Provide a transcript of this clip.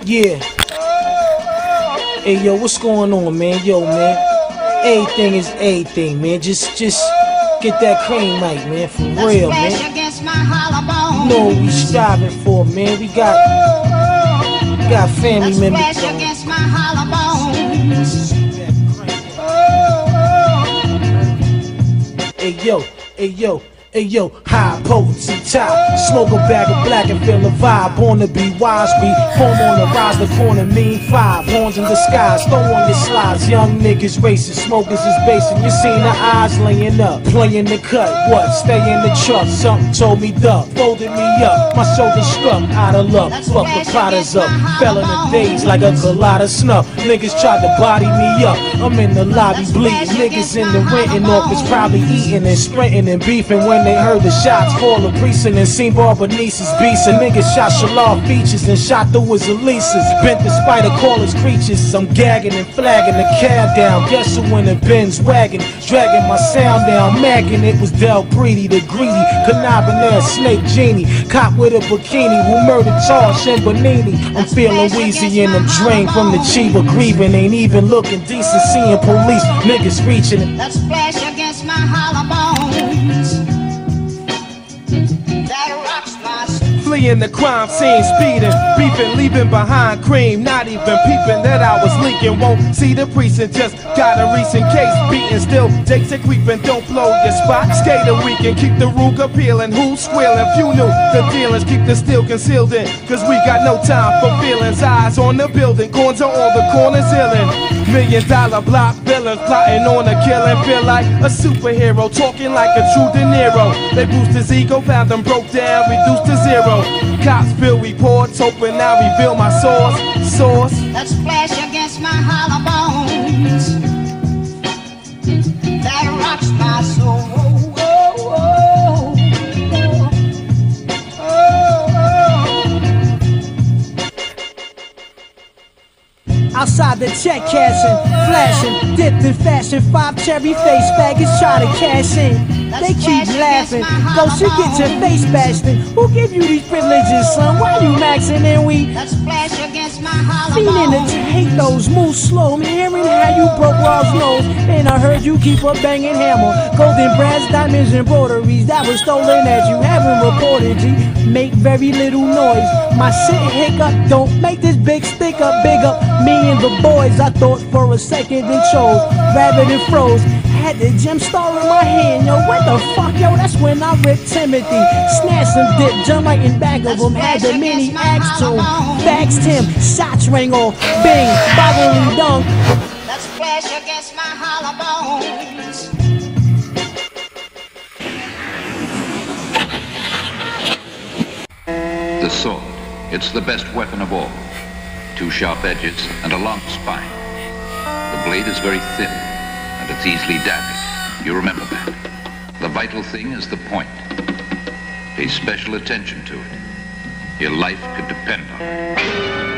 Yeah. Hey, yo, what's going on, man? Yo, man. Everything is everything, man. Just get that cream mic, man. For real, man. You know what we striving for, man. We got family members on. Hey, yo. Hey, yo. Hey yo, high potency top. Smoke a bag of black and feel a vibe. Born to be wise, be home on the rise, the corner mean five. Horns in the skies, throw on your slides. Young niggas racing, smokers is basing. You seen the eyes laying up, playing the cut. What? Stay in the truck. Something told me duck, folded me up. My shoulders struck, out of luck. Fuck the potters up, fell in the days like a collide of snuff. Niggas tried to body me up. I'm in the lobby bleeding. Niggas in the renting office probably eating and sprinting and beefing when they heard the shots fall a precinct and seen Barbonice's beast. A nigga shot Shalal features and shot through his Elises. Bent the spider, call his creatures. I'm gagging and flagging the cab down. Guess who in the Benz wagon? Dragging my sound down, magging. It was Del Breedy, the greedy, conniving ass snake genie. Cop with a bikini who murdered Tosh and Bonini. I'm feeling wheezy and I'm drained from the Chiba grieving. Ain't even looking decent, seeing police niggas reaching it. Let's splash against my hollow bones. Fleeing the crime scene, speeding, beefing, leaving behind cream. Not even peeping that I was leaking. Won't see the precinct, just got a recent case beating. Still, Jakes are creeping, don't blow your spot. Skate a weekend, keep the Ruger peeling. Who's squealing? Few knew the dealings, keep the steel concealed in. Cause we got no time for feelings. Eyes on the building, corns on all the corners illin'. $1 million block villains plotting on a killing. Feel like a superhero, talking like a true De Niro. They boost his ego, found him broke down, reduced to zero. Cops bill reports, hoping I reveal my source. Let's splash against my hollow bones. That rocks my soul. Outside the check cashing, flashing, dipped in fashion. 5 cherry face faggots try to cash in. They keep laughing, go should get your face bashed in. Who give you these privileges, son? Why you maxing and we Let's splash against my hollow feeding bones. the potatoes, move slow. Me hearing how you broke Raw's nose, and I heard you keep a banging hammer. Golden brass, diamonds, and embroideries that was stolen that you haven't reported. G, make very little noise. My shit hiccup, don't make this big stick up, big up. Me and the boys, I thought for a second it chose. Rabbit and froze. Had the gem star in my hand, yo, what the fuck, yo, that's when I ripped Timothy. Snatched some dip, jumped right in back of him, had the mini axe to him. Faxed him, shots rang off, bing, bodily dunk. Let's splash against my hollow bones. The sword, it's the best weapon of all. 2 sharp edges and a long spine. The blade is very thin and it's easily damaged. You remember that. The vital thing is the point. Pay special attention to it. Your life could depend on it.